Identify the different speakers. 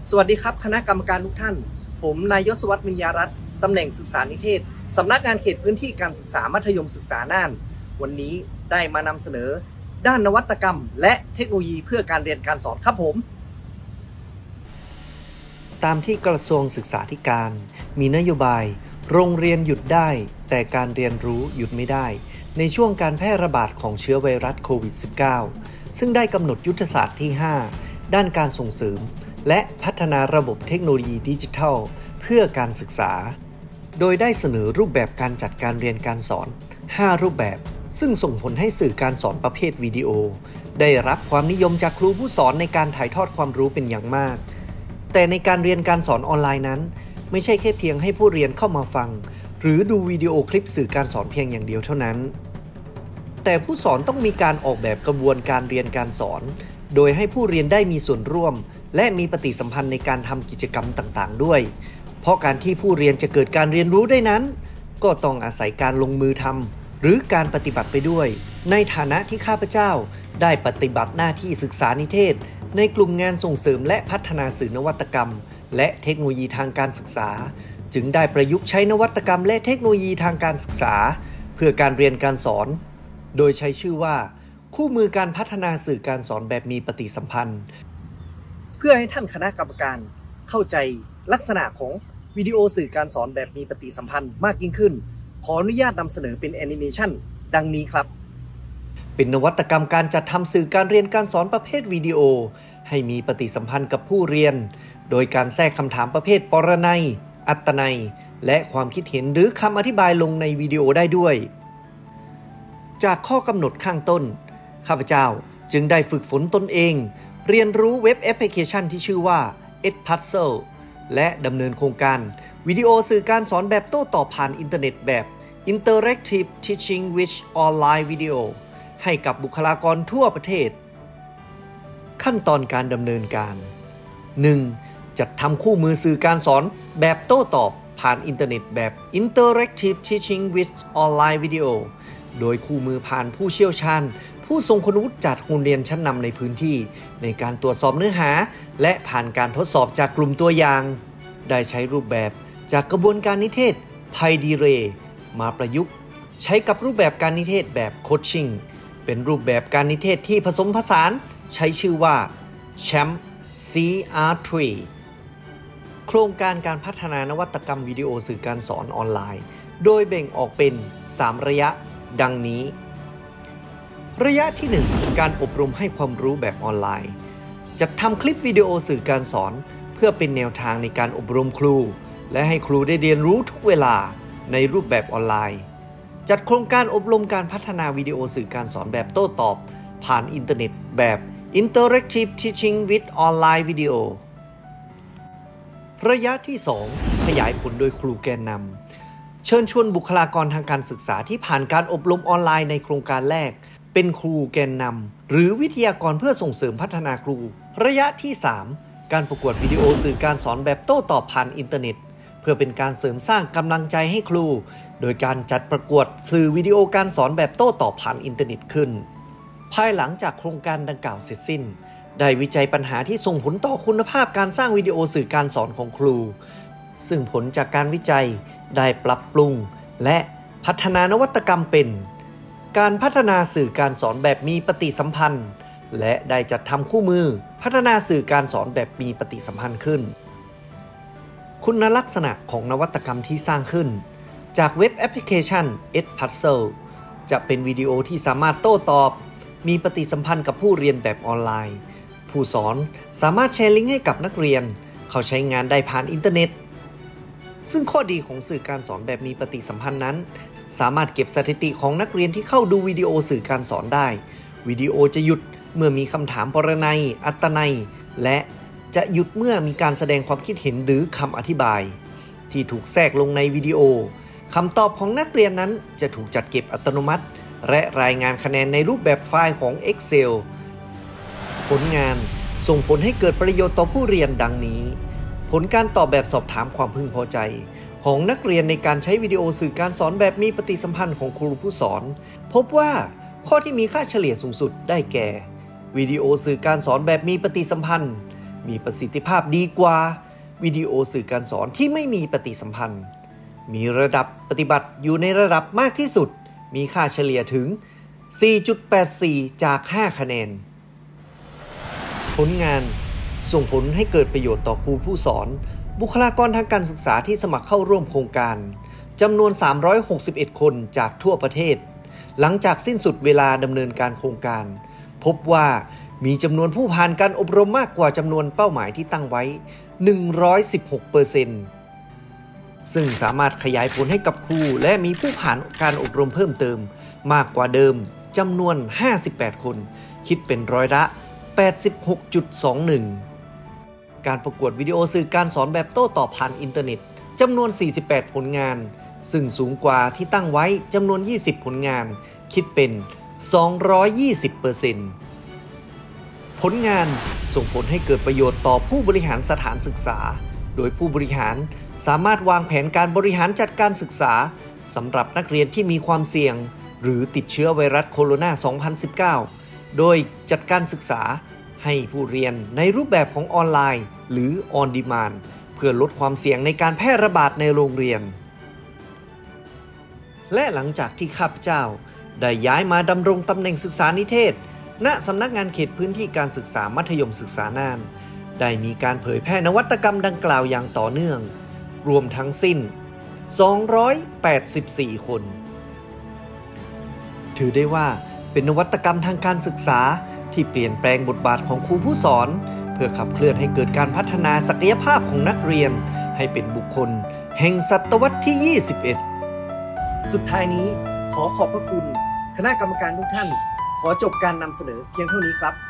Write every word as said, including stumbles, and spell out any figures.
Speaker 1: สวัสดีครับคณะกรรมการทุกท่านผมนายยศวัฒน์วิญญารัตน์ตำแหน่งศึกษานิเทศสำนักงานเขตพื้นที่การศึกษามัธยมศึกษาน่านวันนี้ได้มานำเสนอด้านนวัตกรรมและเทคโนโลยีเพื่อการเรียนการสอนครับผมตามที่กระทรวงศึกษาธิการมีนโยบายโรงเรียนหยุดได้แต่การเรียนรู้หยุดไม่ได้ในช่วงการแพร่ระบาดของเชื้อไวรัสโควิด สิบเก้า ซึ่งได้กำหนดยุทธศาสตร์ที่ ห้า ด้านการส่งเสริมและพัฒนาระบบเทคโนโลยีดิจิทัลเพื่อการศึกษาโดยได้เสนอรูปแบบการจัดการเรียนการสอน ห้า รูปแบบซึ่งส่งผลให้สื่อการสอนประเภทวิดีโอได้รับความนิยมจากครูผู้สอนในการถ่ายทอดความรู้เป็นอย่างมากแต่ในการเรียนการสอนออนไลน์นั้นไม่ใช่แค่เพียงให้ผู้เรียนเข้ามาฟังหรือดูวิดีโอคลิปสื่อการสอนเพียงอย่างเดียวเท่านั้นแต่ผู้สอนต้องมีการออกแบบกระบวนการเรียนการสอนโดยให้ผู้เรียนได้มีส่วนร่วมและมีปฏิสัมพันธ์ในการทำกิจกรรมต่างๆด้วยเพราะการที่ผู้เรียนจะเกิดการเรียนรู้ได้นั้นก็ต้องอาศัยการลงมือทำหรือการปฏิบัติไปด้วยในฐานะที่ข้าพเจ้าได้ปฏิบัติหน้าที่ศึกษานิเทศในกลุ่มงานส่งเสริมและพัฒนาสื่อนวัตกรรมและเทคโนโลยีทางการศึกษาจึงได้ประยุกต์ใช้นวัตกรรมและเทคโนโลยีทางการศึกษาเพื่อการเรียนการสอนโดยใช้ชื่อว่าคู่มือการพัฒนาสื่อการสอนแบบมีปฏิสัมพันธ์เพื่อให้ท่านคณะกรรมการเข้าใจลักษณะของวิดีโอสื่อการสอนแบบมีปฏิสัมพันธ์มากยิ่งขึ้นขออนุญาตนำเสนอเป็นแอนิเมชันดังนี้ครับเป็นนวัตกรรมการจัดทำสื่อการเรียนการสอนประเภทวิดีโอให้มีปฏิสัมพันธ์กับผู้เรียนโดยการแทรกคำถามประเภทปรนัยอัตนัยและความคิดเห็นหรือคำอธิบายลงในวิดีโอได้ด้วยจากข้อกำหนดข้างต้นข้าพเจ้าจึงได้ฝึกฝนตนเองเรียนรู้เว็บแอปพลิเคชันที่ชื่อว่า Edpuzzle และดำเนินโครงการวิดีโอสื่อการสอนแบบโต้ตอบผ่านอินเทอร์เน็ตแบบ Interactive Teaching with Online Video ให้กับบุคลากรทั่วประเทศขั้นตอนการดำเนินการ หนึ่ง. จัดทำคู่มือสื่อการสอนแบบโต้ตอบผ่านอินเทอร์เน็ตแบบ Interactive Teaching with Online Video โดยคู่มือผ่านผู้เชี่ยวชาญผู้ทรงคุณวุฒิจากโรงเรียนชั้นนำในพื้นที่ในการตรวจสอบเนื้อหาและผ่านการทดสอบจากกลุ่มตัวอย่างได้ใช้รูปแบบจากกระบวนการนิเทศ PyDire มาประยุกต์ใช้กับรูปแบบการนิเทศแบบโคชชิ่งเป็นรูปแบบการนิเทศที่ผสมผสานใช้ชื่อว่า แชมป์ ซี อาร์ ทรี โครงการการพัฒนานวัตกรรมวิดีโอสื่อการสอนออนไลน์โดยแบ่งออกเป็นสามระยะดังนี้ระยะที่ หนึ่ง การอบรมให้ความรู้แบบออนไลน์จัดทำคลิปวิดีโอสื่อการสอนเพื่อเป็นแนวทางในการอบรมครูและให้ครูได้เรียนรู้ทุกเวลาในรูปแบบออนไลน์จัดโครงการอบรมการพัฒนาวิดีโอสื่อการสอนแบบโต้ตอบผ่านอินเทอร์เน็ตแบบ Interactive Teaching with Online Video ระยะที่ สอง ขยายผลโดยครูแกนนำเชิญชวนบุคลากรทางการศึกษาที่ผ่านการอบรมออนไลน์ในโครงการแรกเป็นครูแกนนำหรือวิทยากรเพื่อส่งเสริมพัฒนาครูระยะที่ สาม การประกวดวิดีโอสื่อการสอนแบบโต้ตอบผ่านอินเทอร์เน็ตเพื่อเป็นการเสริมสร้างกำลังใจให้ครูโดยการจัดประกวดสื่อวิดีโอการสอนแบบโต้ตอบผ่านอินเทอร์เน็ตขึ้นภายหลังจากโครงการดังกล่าวเสร็จสิ้นได้วิจัยปัญหาที่ส่งผลต่อคุณภาพการสร้างวิดีโอสื่อการสอนของครูซึ่งผลจากการวิจัยได้ปรับปรุงและพัฒนานวัตกรรมเป็นการพัฒนาสื่อการสอนแบบมีปฏิสัมพันธ์และได้จัดทำคู่มือพัฒนาสื่อการสอนแบบมีปฏิสัมพันธ์ขึ้นคุณลักษณะของนวัตกรรมที่สร้างขึ้นจากเว็บแอปพลิเคชัน Edpuzzle จะเป็นวิดีโอที่สามารถโต้ตอบมีปฏิสัมพันธ์กับผู้เรียนแบบออนไลน์ผู้สอนสามารถแชร์ลิงก์ให้กับนักเรียนเขาใช้งานได้ผ่านอินเทอร์เน็ตซึ่งข้อดีของสื่อการสอนแบบมีปฏิสัมพันธ์นั้นสามารถเก็บสถิติของนักเรียนที่เข้าดูวิดีโอสื่อการสอนได้วิดีโอจะหยุดเมื่อมีคำถามปรนัยอัตนัยและจะหยุดเมื่อมีการแสดงความคิดเห็นหรือคำอธิบายที่ถูกแทรกลงในวิดีโอคำตอบของนักเรียนนั้นจะถูกจัดเก็บอัตโนมัติและรายงานคะแนนในรูปแบบไฟล์ของ Excel ผลงานส่งผลให้เกิดประโยชน์ต่อผู้เรียนดังนี้ผลการตอบแบบสอบถามความพึงพอใจของนักเรียนในการใช้วิดีโอสื่อการสอนแบบมีปฏิสัมพันธ์ของครูผู้สอนพบว่าข้อที่มีค่าเฉลี่ยสูงสุดได้แก่วิดีโอสื่อการสอนแบบมีปฏิสัมพันธ์มีประสิทธิภาพดีกว่าวิดีโอสื่อการสอนที่ไม่มีปฏิสัมพันธ์มีระดับปฏิบัติอยู่ในระดับมากที่สุดมีค่าเฉลี่ยถึง สี่จุดแปดสี่ จาก ห้า คะแนนผลงานส่งผลให้เกิดประโยชน์ต่อครูผู้สอนบุคลากรทางการศึกษาที่สมัครเข้าร่วมโครงการจำนวนสามร้อยหกสิบเอ็ดคนจากทั่วประเทศหลังจากสิ้นสุดเวลาดำเนินการโครงการพบว่ามีจำนวนผู้ผ่านการอบรมมากกว่าจำนวนเป้าหมายที่ตั้งไว้ หนึ่งร้อยสิบหกเปอร์เซ็นต์ ซึ่งสามารถขยายผลให้กับครูและมีผู้ผ่านการอบรมเพิ่มเติมมากกว่าเดิมจำนวนห้าสิบแปดคนคิดเป็นร้อยละ แปดสิบหกจุดสองหนึ่ง การประกวดวิดีโอสื่อการสอนแบบโต้ตอบผ่านอินเทอร์เน็ตจำนวนสี่สิบแปดผลงานซึ่งสูงกว่าที่ตั้งไว้จำนวนยี่สิบผลงานคิดเป็น สองร้อยยี่สิบเปอร์เซ็นต์ ผลงานส่งผลให้เกิดประโยชน์ต่อผู้บริหารสถานศึกษาโดยผู้บริหารสามารถวางแผนการบริหารจัดการศึกษาสำหรับนักเรียนที่มีความเสี่ยงหรือติดเชื้อไวรัสโคโรนา สองพันสิบเก้า โดยจัดการศึกษาให้ผู้เรียนในรูปแบบของออนไลน์หรือ On Demand เพื่อลดความเสี่ยงในการแพร่ระบาดในโรงเรียนและหลังจากที่ข้าพเจ้าได้ย้ายมาดำรงตำแหน่งศึกษานิเทศณสำนักงานเขตพื้นที่การศึกษามัธยมศึกษาน่านได้มีการเผยแพร่นวัตกรรมดังกล่าวอย่างต่อเนื่องรวมทั้งสิ้นสองร้อยแปดสิบสี่คนถือได้ว่าเป็นนวัตกรรมทางการศึกษาที่เปลี่ยนแปลงบทบาทของครูผู้สอนเพื่อขับเคลื่อนให้เกิดการพัฒนาศักยภาพของนักเรียนให้เป็นบุคคลแห่งศตวรรษที่ยี่สิบเอ็ดสุดท้ายนี้ขอขอบพระคุณคณะกรรมการทุกท่านขอจบการนำเสนอเพียงเท่านี้ครับ